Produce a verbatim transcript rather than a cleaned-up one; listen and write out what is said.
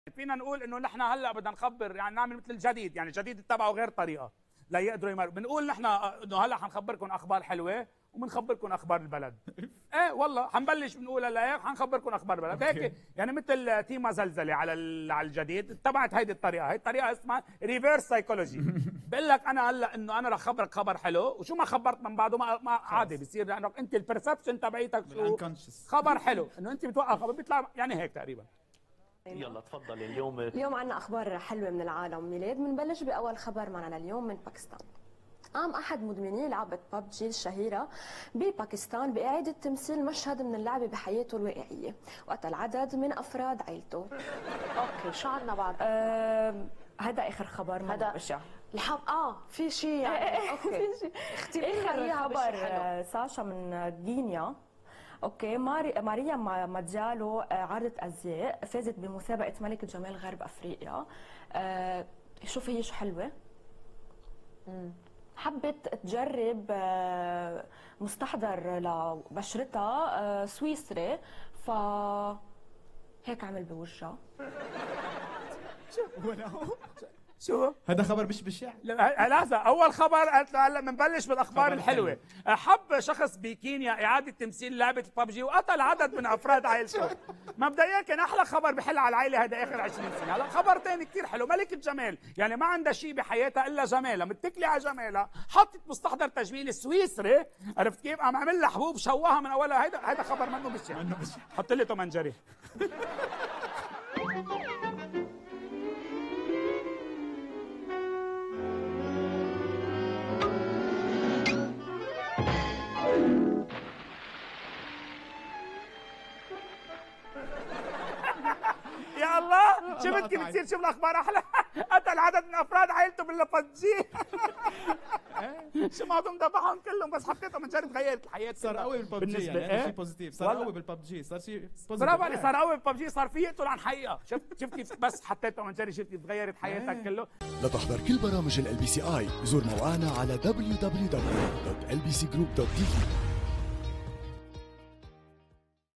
فينا نقول انه نحن هلا بدنا نخبر، يعني نعمل مثل الجديد، يعني الجديد اتبعوا غير طريقه لا يقدروا يمروا. بنقول نحن انه هلا حنخبركم اخبار حلوه وبنخبركم اخبار البلد. ايه والله حنبلش بنقول هلا هيك حنخبركم اخبار البلد هيك، يعني مثل تيما زلزله على على الجديد اتبعت هيدي الطريقه. هي الطريقه اسمها ريفيرس سايكولوجي. بقول لك انا هلا انه انا رح خبرك خبر حلو، وشو ما خبرت من بعده ما, ما عادي بصير، لانه انت البرسبشن تبعيتك شو خبر حلو، انه انت بتوقع خبر بيطلع يعني هيك تقريبا. يلا تفضلي. اليوم اليوم عنا أخبار حلوة من العالم ميلاد. بنبلش بأول خبر معنا لليوم من باكستان. قام أحد مدمني لعبة ببجي الشهيرة بباكستان بإعادة تمثيل مشهد من اللعبة بحياته الواقعية، وقتل عدد من أفراد عائلته. اوكي شو عنا بعد؟ أه هذا آخر خبر. هذا بشع الحب اه في شيء يعني اوكي في شيء. اختي آخر خبر حلو. ساشا من غينيا. اوكي ماري ماريا ماديالو عارضة ازياء فازت بمسابقة ملكة جمال غرب افريقيا. أه شوفي هي شو حلوة. مم. حبت تجرب أه مستحضر لبشرتها أه سويسري، ف هيك عمل بوجهها. شو شو هذا خبر مش بشع؟ لا لحظة، أول خبر قالت له هلا بنبلش بالأخبار الحلوة. حب شخص بكينيا إعادة تمثيل لعبة الببجي وقتل عدد من أفراد عائلته. مبدئيا كان أحلى خبر بحل على العائلة هذا آخر عشرين سنة. هلا خبر ثاني كثير حلو، ملكة جمال، يعني ما عندها شيء بحياتها إلا جمالها، متكلة على جمالها، حطت مستحضر تجميل السويسري، عرفت كيف؟ قام عمل لها حبوب شوهها من أولها. هيدا هيدا خبر منه بشع. منه بشع. حط لي توم جيري. يا الله شفت كيف بتصير شوف الاخبار احلى. قتل عدد من افراد عائلته بالببجي. شو ما ذبحهم كلهم، بس حطيتهم من جد تغيرت الحياه. صار قوي بالببجي، يعني هذا شيء بوزيتيف. صار قوي بالببجي، صار شيء بوزيتيف. برافو عليك، صار قوي بالببجي، صار في يقتل عن حقيقه. شفت شفت كيف بس حطيته من جد شفت كيف تغيرت حياتك كله. لتحضر كل برامج ال بي سي اي زور موقعنا على دبليو دبليو دبليو دوت ال بي سي جروب دوت تي في.